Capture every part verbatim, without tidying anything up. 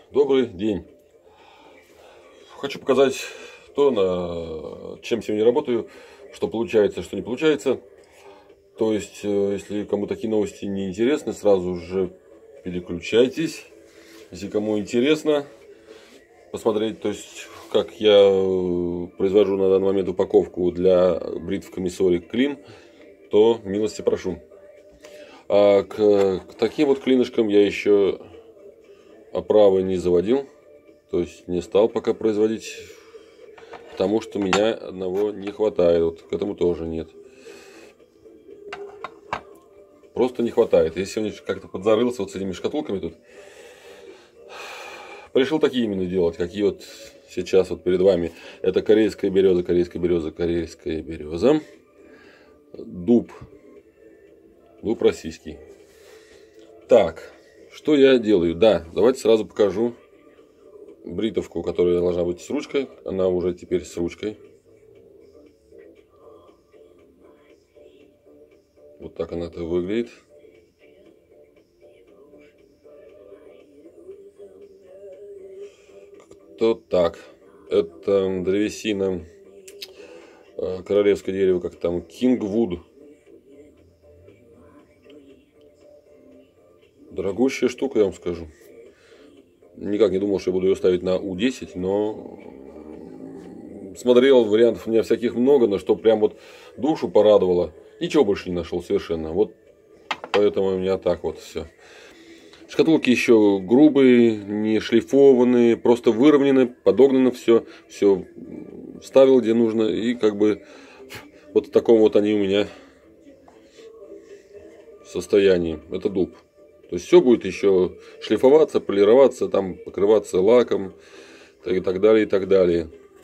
Добрый день. Хочу показать то, на чем сегодня работаю, что получается, что не получается. То есть, если кому такие новости не интересны, сразу же переключайтесь. Если кому интересно посмотреть, то есть, как я произвожу на данный момент упаковку для бритв Комиссори Клин, то милости прошу. А к, к таким вот клинышкам я еще оправы не заводил. То есть не стал пока производить, потому что меня одного не хватает. Вот к этому тоже нет. Просто не хватает. Я сегодня как-то подзарылся вот с этими шкатулками тут. Решил такие именно делать, какие вот сейчас вот перед вами. Это корейская береза, корейская береза, корейская береза. Дуб. Дуб российский. Так, что я делаю? Да, давайте сразу покажу бритовку, которая должна быть с ручкой. Она уже теперь с ручкой. Вот так она-то выглядит. То так. Это древесина, королевское дерево, как там, Кингвуд. Дорогущая штука, я вам скажу. Никак не думал, что я буду ее ставить на У десять, но смотрел, вариантов у меня всяких много, но что прям вот душу порадовало. Ничего больше не нашел совершенно. Вот поэтому у меня так вот все. Шкатулки еще грубые, не шлифованные, просто выровнены, подогнано все. Все вставил где нужно. И как бы вот в таком вот они у меня состоянии. Это дуб. То есть все будет еще шлифоваться, полироваться, там покрываться лаком и так далее, и так далее.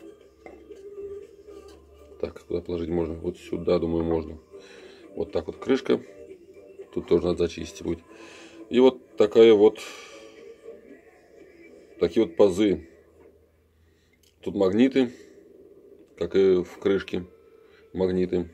Так, куда положить можно? Вот сюда, думаю, можно. Вот так вот крышка. Тут тоже надо зачистить будет. И вот такая вот, такие вот пазы. Тут магниты, как и в крышке магниты.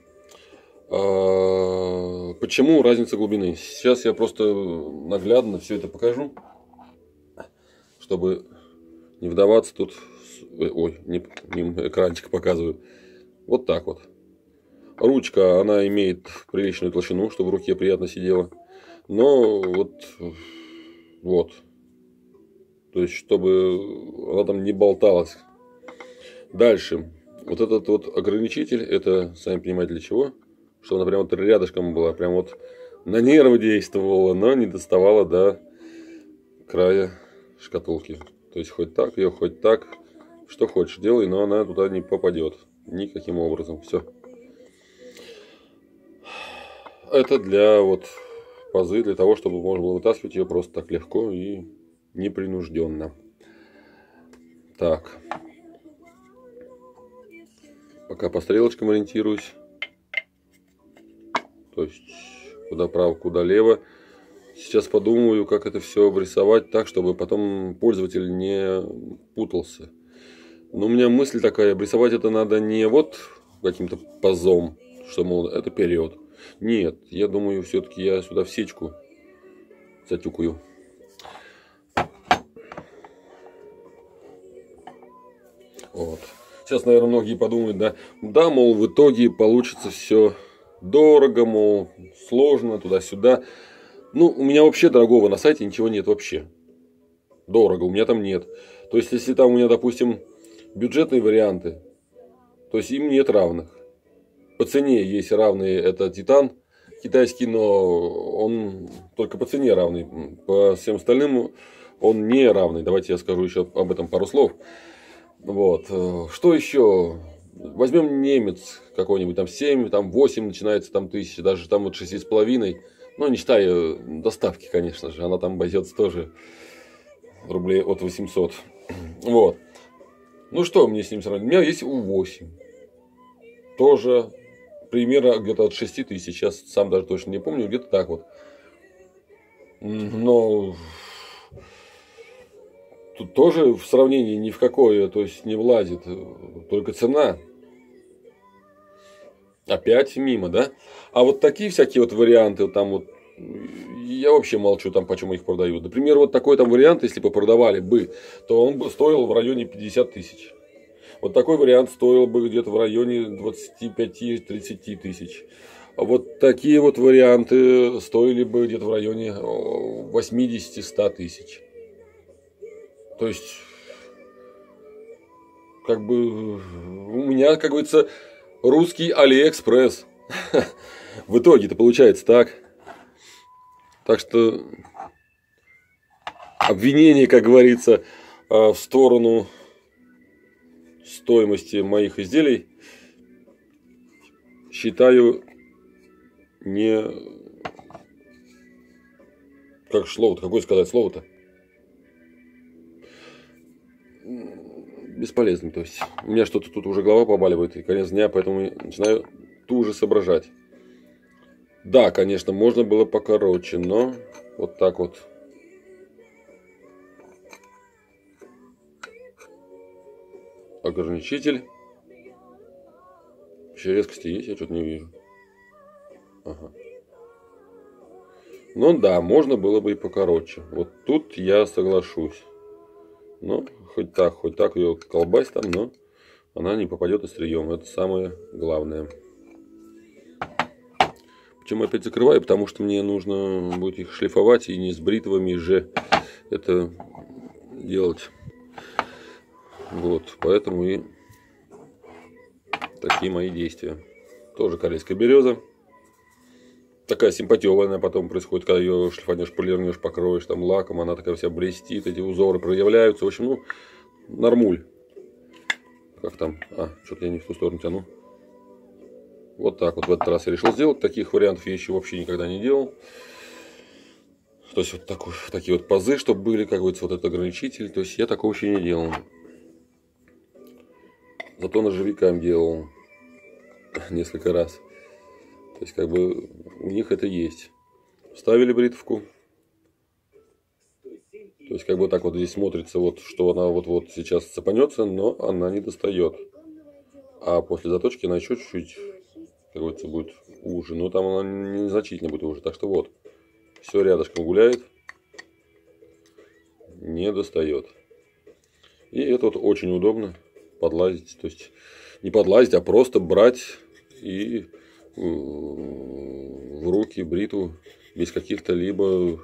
А почему разница глубины? Сейчас я просто наглядно все это покажу, чтобы не вдаваться тут. Ой, не, не экранчик показываю. Вот так вот. Ручка, она имеет приличную толщину, чтобы в руке приятно сидела. Но вот, вот. То есть, чтобы она там не болталась. Дальше. Вот этот вот ограничитель, это, сами понимаете, для чего? Чтобы она прям вот рядышком была, прям вот на нервы действовала, но не доставала до края шкатулки. То есть, хоть так ее, хоть так, что хочешь делай, но она туда не попадет. Никаким образом. Все. Это для вот пазы, для того, чтобы можно было вытаскивать ее просто так легко и непринужденно. Так. Пока по стрелочкам ориентируюсь. То есть, куда право, куда лево. Сейчас подумаю, как это все обрисовать так, чтобы потом пользователь не путался. Но у меня мысль такая, обрисовать это надо не вот каким-то пазом, что, мол, это период. Нет, я думаю, все-таки я сюда в сечку затюкаю. Вот. Сейчас, наверное, многие подумают, да, да, мол, в итоге получится все дорого, мол, сложно, туда-сюда. Ну, у меня вообще дорогого на сайте ничего нет вообще. Дорого, у меня там нет. То есть, если там у меня, допустим, бюджетные варианты, то есть им нет равных. По цене есть равные, это Титан китайский, но он только по цене равный. По всем остальным он не равный. Давайте я скажу еще об этом пару слов. Вот. Что еще? Возьмем немец какой-нибудь, там семь, там восемь начинается, там тысяч, даже там вот шесть с половиной. Ну, не считая доставки, конечно же. Она там обойдется тоже рублей от восьмисот. Вот. Ну, что мне с ним сравнить? У меня есть У восемь. Тоже примерно где-то от шести тысяч. Сейчас сам даже точно не помню. Где-то так вот. Но тут тоже в сравнении ни в какое, то есть не влазит. Только цена. Опять мимо, да? А вот такие всякие вот варианты, там вот я вообще молчу там, почему их продают. Например, вот такой там вариант, если бы продавали бы, то он бы стоил в районе пятьдесят тысяч. Вот такой вариант стоил бы где-то в районе двадцати пяти — тридцати тысяч. А вот такие вот варианты стоили бы где-то в районе восьмидесяти — ста тысяч. То есть, как бы, у меня, как говорится, русский Алиэкспресс. В итоге-то получается так. Так что обвинение, как говорится, в сторону стоимости моих изделий считаю не... Как слово-то? Какое сказать слово-то? Бесполезным. То есть у меня что-то тут уже голова побаливает и конец дня, поэтому начинаю туже соображать. Да, конечно, можно было покороче, но вот так вот. Ограничитель. Еще резкости есть, я что-то не вижу. Ага. Ну да, можно было бы и покороче. Вот тут я соглашусь. Но хоть так, хоть так ее колбась там, но она не попадет острием. Это самое главное. Почему опять закрываю? Потому что мне нужно будет их шлифовать и не с бритвами же это делать. Вот, поэтому и такие мои действия. Тоже корейская береза. Такая симпатиозная потом происходит, когда ее шлифанешь, полирнешь, покроешь там лаком. Она такая вся блестит, эти узоры проявляются. В общем, ну, нормуль. Как там? А, что-то я не в ту сторону тяну. Вот так вот в этот раз я решил сделать. Таких вариантов я еще вообще никогда не делал. То есть вот такой, такие вот пазы, чтобы были, как говорится, вот этот ограничитель. То есть я такого еще не делал. Зато ножевикам делал несколько раз. То есть как бы у них это есть. Вставили бритвку. То есть как бы так вот здесь смотрится, вот, что она вот-вот сейчас цепанется, но она не достает. А после заточки она еще чуть-чуть, как говорится, будет уже. Но там она незначительно будет уже. Так что вот. Все рядышком гуляет. Не достает. И это вот очень удобно подлазить. То есть не подлазить, а просто брать и в руки бритву без каких-то либо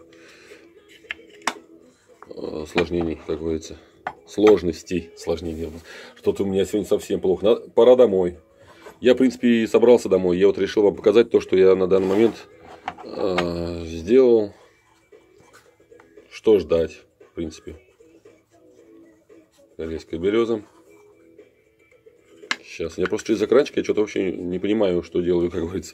осложнений, как говорится. Сложностей. Сложнений. Что-то у меня сегодня совсем плохо. Надо, пора домой. Я, в принципе, собрался домой. Я вот решил вам показать то, что я на данный момент э, сделал. Что ждать, в принципе. Корейская береза. Сейчас. Я просто через экранчик, я что-то вообще не понимаю, что делаю, как говорится.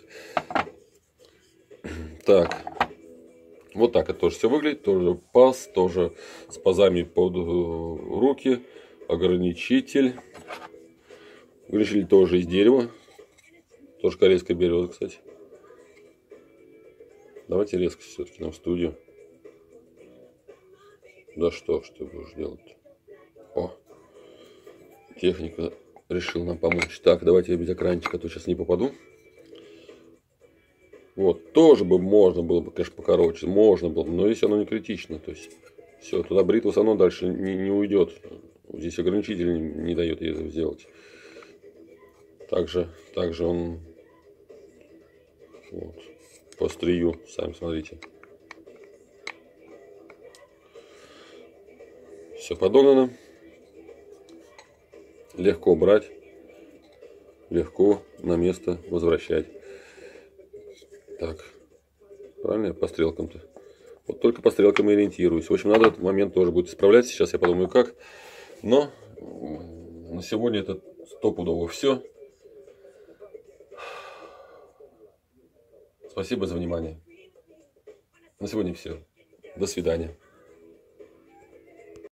Так. Вот так это тоже все выглядит. Тоже паз, тоже с пазами под руки. Ограничитель. Ограничитель тоже из дерева. Тоже корейская береза, кстати. Давайте резко все-таки нам в студию. Да что, что будешь делать? О, техника решил нам помочь. Так, давайте я без экранчика, а то сейчас не попаду. Вот, тоже бы можно было бы, конечно, покороче. Можно было бы, но здесь оно не критично. То есть, все, туда бритва все равно дальше не, не уйдет. Здесь ограничитель не, не дает ей это сделать. Также, также он вот, по острию, сами смотрите. Все подогнано. Легко брать, легко на место возвращать. Так, правильно я по стрелкам-то? Вот только по стрелкам и ориентируюсь. В общем, надо этот момент тоже будет исправлять. Сейчас я подумаю, как. Но на сегодня это стопудово все. Спасибо за внимание. На сегодня все. До свидания.